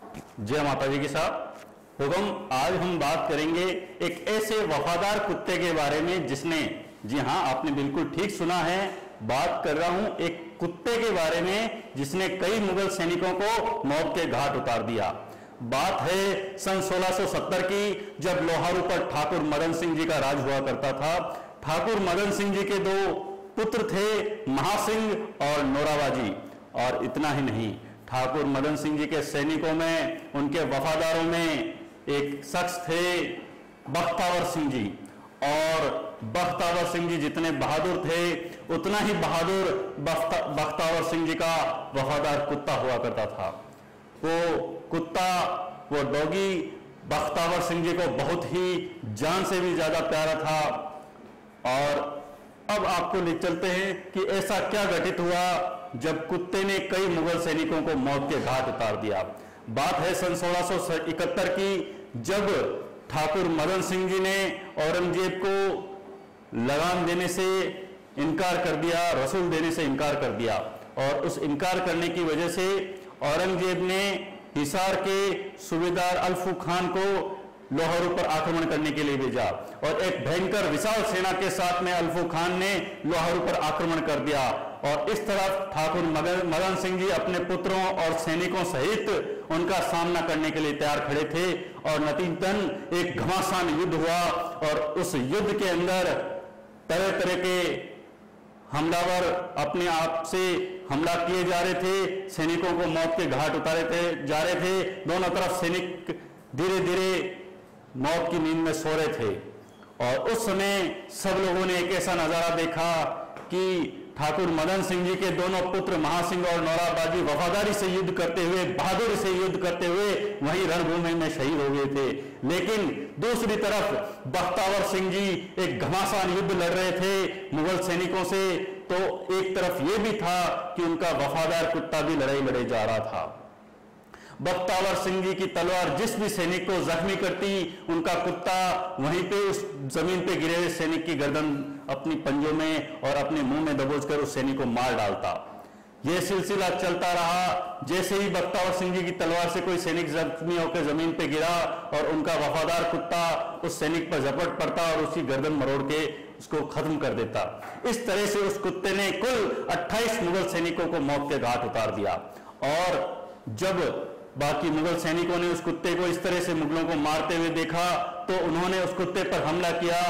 जय माता जी की साहब। हुक्म, आज हम बात करेंगे एक ऐसे वफादार कुत्ते के बारे में जिसने, जी हाँ आपने बिल्कुल ठीक सुना है, बात कर रहा हूं एक कुत्ते के बारे में जिसने कई मुगल सैनिकों को मौत के घाट उतार दिया। बात है सन 1670 की, जब लोहारू पर ठाकुर मदन सिंह जी का राज हुआ करता था। ठाकुर मदन सिंह जी के दो पुत्र थे, महासिंह और नोराबाजी। और इतना ही नहीं, ठाकुर मदन सिंह जी के सैनिकों में, उनके वफादारों में एक शख्स थे बख्तावर सिंह जी। और बख्तावर सिंह जी जितने बहादुर थे, उतना ही बहादुर बख्तावर सिंह जी का वफादार कुत्ता हुआ करता था। वो कुत्ता, वो डॉगी बख्तावर सिंह जी को बहुत ही जान से भी ज्यादा प्यारा था। और अब आपको ले चलते हैं कि ऐसा क्या घटित हुआ जब कुत्ते ने कई मुगल सैनिकों को मौत के घाट उतार दिया। बात है सन 1671 की, जब ठाकुर मदन सिंह जी ने औरंगजेब को लगाम देने से इनकार कर दिया, रसूल देने से इनकार कर दिया। और उस इनकार करने की वजह से औरंगजेब ने हिसार के सूबेदार अल्फू खान को लोहारू पर आक्रमण करने के लिए भेजा। और एक भयंकर विशाल सेना के साथ में अल्फू खान ने लोहारू पर आक्रमण कर दिया। और इस तरफ ठाकुर मदन सिंह जी अपने पुत्रों और सैनिकों सहित उनका सामना करने के लिए तैयार खड़े थे। और नतीजतन एक घमासान युद्ध हुआ। और उस युद्ध के अंदर तरह तरह के हमलावर अपने आप से हमला किए जा रहे थे, सैनिकों को मौत के घाट उतारे जा रहे थे। दोनों तरफ सैनिक धीरे धीरे मौत की नींद में सो रहे थे। और उस समय सब लोगों ने एक ऐसा नजारा देखा कि ठाकुर मदन सिंह जी के दोनों पुत्र महासिंह और नौराबाजी वफादारी से युद्ध करते हुए, बहादुरी से युद्ध करते हुए वहीं रणभूमि में शहीद हो गए थे। लेकिन दूसरी तरफ बख्तावर सिंह जी एक घमासान युद्ध लड़ रहे थे मुगल सैनिकों से। तो एक तरफ यह भी था कि उनका वफादार कुत्ता भी लड़ाई लड़े जा रहा था। बख्तावर सिंह जी की तलवार जिस भी सैनिक को जख्मी करती, उनका कुत्ता वहीं पे उस जमीन पे गिरे हुए सैनिक की गर्दन अपनी पंजों में और अपने मुंह में दबोचकर उस सैनिक को मार डालता। यह सिलसिला चलता रहा। जैसे ही बख्तावर सिंह जी की तलवार से कोई सैनिक जख्मी होकर जमीन पे गिरा और उनका वफादार कुत्ता उस सैनिक पर झपट पड़ता और उसकी गर्दन मरोड़ के उसको खत्म कर देता। इस तरह से उस कुत्ते ने कुल 28 मुगल सैनिकों को मौत के घाट उतार दिया। और जब बाकी मुगल सैनिकों ने उस कुत्ते को इस तरह से मुगलों को मारते हुए देखा तो उन्होंने उस कुत्ते पर हमला किया।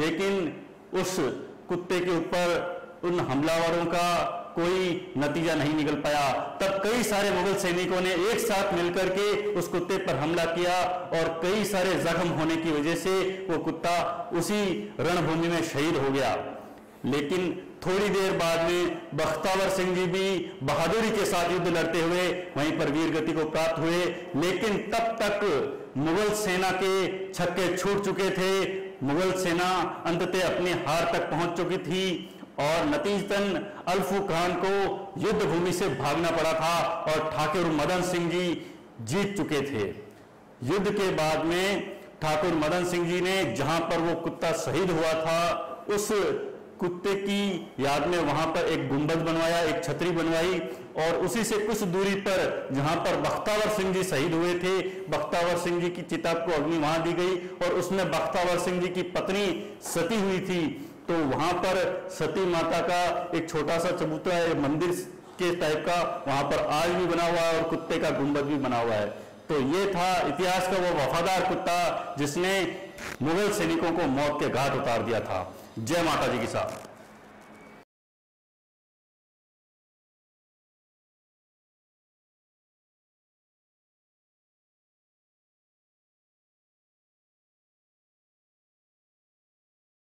लेकिन उस कुत्ते के ऊपर उन हमलावरों का कोई नतीजा नहीं निकल पाया। तब कई सारे मुगल सैनिकों ने एक साथ मिलकर के उस कुत्ते पर हमला किया और कई सारे जख्म होने की वजह से वो कुत्ता उसी रणभूमि में शहीद हो गया। लेकिन थोड़ी देर बाद में बख्तावर सिंह जी भी बहादुरी के साथ युद्ध लड़ते हुए वहीं पर वीर गति को प्राप्त हुए। लेकिन तब तक मुगल सेना के छक्के छूट चुके थे। मुगल सेना अंततः अपनी हार तक पहुंच चुकी थी और नतीजतन अल्फू खान को युद्ध भूमि से भागना पड़ा था और ठाकुर मदन सिंह जी जीत चुके थे। युद्ध के बाद में ठाकुर मदन सिंह जी ने जहां पर वो कुत्ता शहीद हुआ था, उस कुत्ते की याद में वहां पर एक गुंबद बनवाया, एक छतरी बनवाई। और उसी से कुछ दूरी पर जहां पर बख्तावर सिंह जी शहीद हुए थे, बख्तावर सिंह जी की चिता को अग्नि वहां दी गई और उसमें बख्तावर सिंह जी की पत्नी सती हुई थी। तो वहां पर सती माता का एक छोटा सा चबूतरा मंदिर के टाइप का वहां पर आज भी बना हुआ है और कुत्ते का गुंबद भी बना हुआ है। तो ये था इतिहास का वो वफादार कुत्ता जिसने मुगल सैनिकों को मौत के घाट उतार दिया था। जय माता जी की साथ।